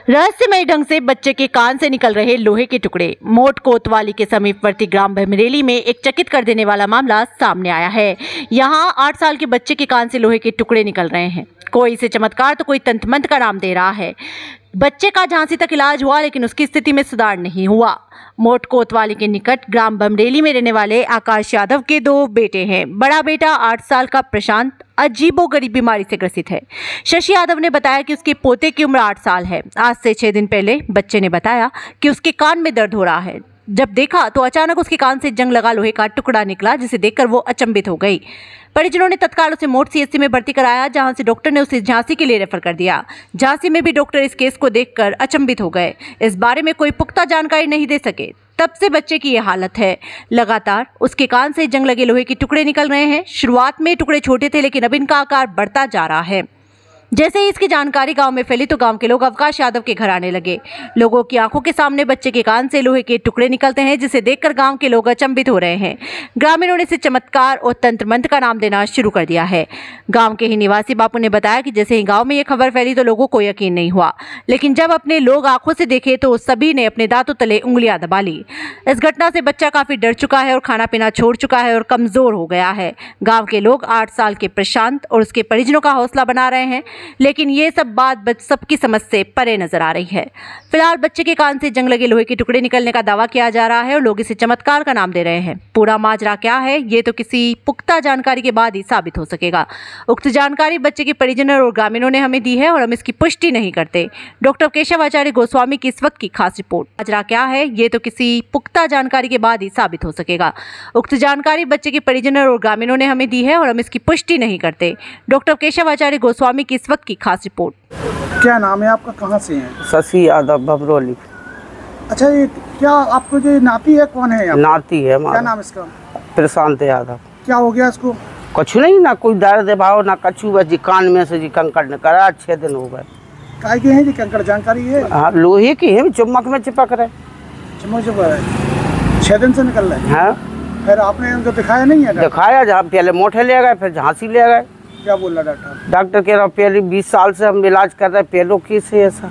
रहस्यमय ढंग से बच्चे के कान से निकल रहे लोहे के टुकड़े। मोट कोतवाली के समीपवर्ती ग्राम भमरेली में एक चकित कर देने वाला मामला सामने आया है। यहाँ 8 साल के बच्चे के कान से लोहे के टुकड़े निकल रहे हैं। कोई इसे चमत्कार तो कोई तंत्र मंत्र का नाम दे रहा है। बच्चे का झांसी तक इलाज हुआ, लेकिन उसकी स्थिति में सुधार नहीं हुआ। मोट कोतवाली के निकट ग्राम भमरेली में रहने वाले आकाश यादव के 2 बेटे हैं। बड़ा बेटा 8 साल का प्रशांत अजीबोगरीब बीमारी से ग्रसित है। शशि यादव ने बताया कि उसके पोते की उम्र 8 साल है। आज से 6 दिन पहले बच्चे ने बताया कि उसके कान में दर्द हो रहा है। जब देखा तो अचानक उसके कान से जंग लगा लोहे का टुकड़ा निकला, जिसे देखकर वो अचंभित हो गई। परिजनों ने तत्काल उसे मोट सीएचसी में भर्ती कराया, जहां से डॉक्टर ने उसे झांसी के लिए रेफर कर दिया। झांसी में भी डॉक्टर इस केस को देखकर अचंभित हो गए। इस बारे में कोई पुख्ता जानकारी नहीं दे सके। तब से बच्चे की यह हालत है। लगातार उसके कान से जंग लगे लोहे के टुकड़े निकल रहे हैं। शुरुआत में टुकड़े छोटे थे, लेकिन अब इनका आकार बढ़ता जा रहा है। जैसे ही इसकी जानकारी गांव में फैली तो गांव के लोग आकाश यादव के घर आने लगे। लोगों की आंखों के सामने बच्चे के कान से लोहे के टुकड़े निकलते हैं, जिसे देखकर गांव के लोग अचंभित हो रहे हैं। ग्रामीणों ने इसे चमत्कार और तंत्र मंत्र का नाम देना शुरू कर दिया है। गांव के ही निवासी बापू ने बताया कि जैसे ही गांव में ये खबर फैली तो लोगों को यकीन नहीं हुआ, लेकिन जब अपने लोग आंखों से देखे तो सभी ने अपने दांतों तले उंगलियां दबा ली। इस घटना से बच्चा काफी डर चुका है और खाना पीना छोड़ चुका है और कमजोर हो गया है। गाँव के लोग 8 साल के प्रशांत और उसके परिजनों का हौसला बना रहे हैं, लेकिन ये सब बात सबकी समझ से परे नजर आ रही है। फिलहाल बच्चे के कान से जंग लगे लोहे के टुकड़े निकलने का दावा किया जा रहा है और लोग इसे चमत्कार का नाम दे रहे हैं। पूरा माजरा क्या है, ये तो किसी पुख्ता जानकारी के बाद ही साबित हो सकेगा। उक्त जानकारी बच्चे के परिजनों और ग्रामीणों ने हमें दी है और हम इसकी पुष्टि नहीं करते। डॉक्टर केशवाचार्य गोस्वामी की इस वक्त की खास रिपोर्ट। माजरा क्या है, ये तो किसी पुख्ता जानकारी के बाद ही साबित हो सकेगा। उक्त जानकारी बच्चे के परिजनों और ग्रामीणों ने हमें दी है और हम इसकी पुष्टि नहीं करते। डॉक्टर केशवाचार्य गोस्वामी की इस वक्त की खास रिपोर्ट। क्या नाम है आपका, कहाँ से हैं? शशि यादव भमरेली। अच्छा, ये क्या आपको जो नाती है, कौन है? नाती है हमारा। क्या नाम इसका? प्रशांत यादव। क्या हो गया इसको? कुछ नहीं, ना कोई दर्द भाव ना कछु, बस जी कान में से जी कंकड़ निकला। 6 दिन हो गए। काय के हैं जी कंकड़, जानकारी है? हाँ, लोहे की है, चुम्बक में चिपक रहे। चुम्बक चिपक रहे, 6 दिन से निकल रहे। हाँ, फिर आपने उनको दिखाया नहीं है? दिखाया, जहाँ पहले मोठे ले गए, फिर झांसी ले गए। क्या बोल रहा डॉक्टर? डॉक्टर कह रहा पहले 20 साल से हम इलाज कर रहे हैं, पहले की से ऐसा।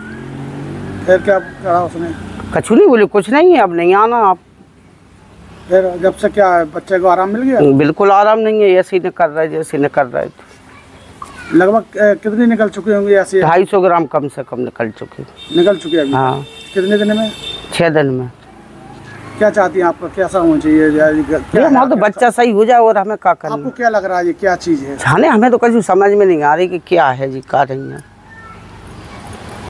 फिर क्या करा उसने? कछु नहीं बोले, कुछ नहीं है, अब नहीं आना आप। फिर जब से क्या है, बच्चे को आराम मिल गया? बिल्कुल आराम नहीं है, ऐसे ही न कर रहे जैसे न कर रहे थे। लगभग कितनी निकल चुके होंगे ऐसे? 250 ग्राम कम से कम निकल चुके। निकल चुके अभी? हाँ। कितने दिन में? 6 दिन में। क्या चाहती हैं आपका, कैसा होना चाहिए? हमारा तो बच्चा सही हो जाए और हमें क्या करना। आपको क्या लग रहा है, ये क्या चीज़ है? हमें तो कुछ समझ में नहीं आ रही कि क्या है जी, क्या नहीं है।